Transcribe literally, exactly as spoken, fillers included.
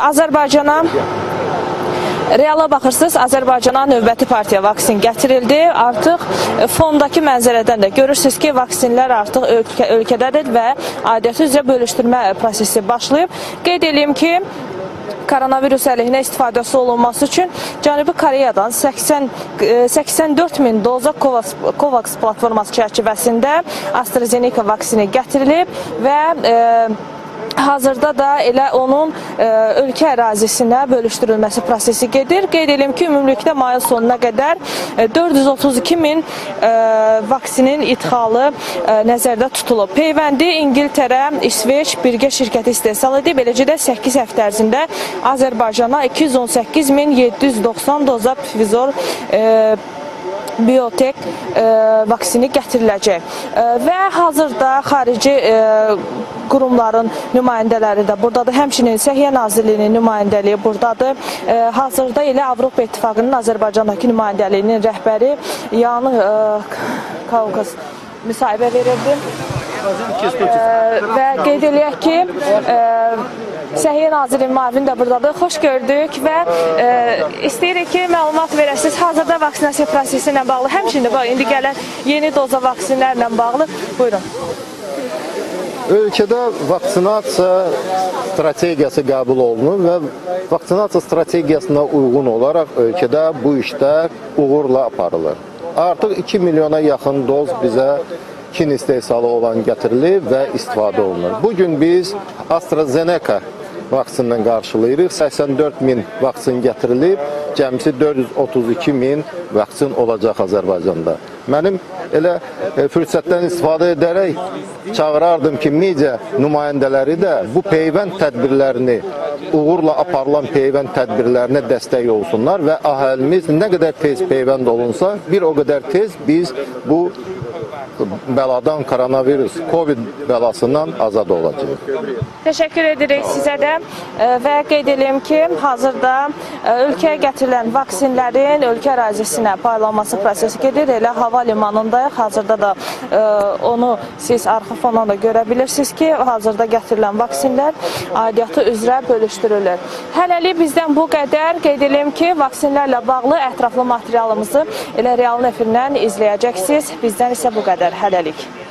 Azərbaycana reala baxırsınız, Azərbaycana növbəti partiya vaksin gətirildi. Artıq fondakı mənzərədən də görürsünüz ki, vaksinlər artıq ölkə, ölkədədir və aidiyyatı üzrə bölüşdürmə prosesi başlayıb. Qeyd edeyim ki, koronavirus əleyhinə istifadəsi olunması üçün Cənubi Koreyadan səksən dörd min doza COVAX platforması çərçivəsində AstraZeneca vaksini gətirilib və e, hazırda da elə onun e, ölkə ərazisinə bölüşdürülməsi prosesi gedir. Qeyd edelim ki, ümumilikdə mayın sonuna qədər e, dörd yüz otuz iki min e, vaksinin idxalı e, nəzərdə tutulub. Peyvəndi İngiltərə, İsveç birgə şirkəti istehsal edib. Eləcə də səkkiz həftə ərzində Azərbaycana iki yüz on səkkiz min yeddi yüz doxsan doza Pfizer e, Biotek e, vaksini gətiriləcək. E, və hazırda xarici e, qurumların nümayəndələri də buradadır. Həmçinin Səhiyyə Nazirliyinin nümayəndəliyi buradadır. E, hazırda elə Avropa İttifaqının Azərbaycandakı nümayəndəliyinin rəhbəri Yan e, Kavkaz müsahibə verirdi. E, və qeyd eləyək ki, e, Səhiyyə Nazirinin müavini də buradadır. Xoş gördük və e, istəyirik ki, məlumat verəsiniz. Hazırda vaksinasiya prosesi ilə bağlı, həmçinin də indi gələn yeni doza vaksinlərlə bağlı. Buyurun. Ölkədə vaksinasiya strategiyası qəbul olunur və vaksinasiya strategiyasına uyğun olaraq ölkədə bu işlər uğurla aparılır. Artıq iki milyona yaxın doz bizə Çin istehsalı olan gətirilib və istifadə olunur. Bugün biz AstraZeneca vaksinindən qarşılayırıq. səksən dörd min vaksin gətirilib, cəmsi dörd yüz otuz iki min vaksin olacaq Azərbaycanda. Mənim elə e, fürsətdən istifadə edərək çağırardım ki, media nümayəndələri də bu peyvənd tədbirlərini, uğurla aparılan peyvənd tədbirlərinə dəstək olsunlar və əhalimiz nə qədər tez peyvənd olunsa, bir o qədər tez biz bu bəladan, koronavirus, Covid bəlasından azad olacaq. Təşəkkür edirik sizə də və qeyd edelim ki, hazırda ölkəyə gətirilən vaksinlərin ölkə ərazisinə paylanması prosesi gedir. Elə hava limanındayıq. Hazırda da onu siz arxa fondan da görə bilirsiniz ki, hazırda gətirilən vaksinlər aidiyyatı üzrə bölüşdürülür. Hələlik bizdən bu qədər. Qeyd edelim ki, vaksinlərlə bağlı ətraflı materialımızı elə Realın efirindən izləyəcəksiniz. Bizdən isə bu qədər. Hələlik.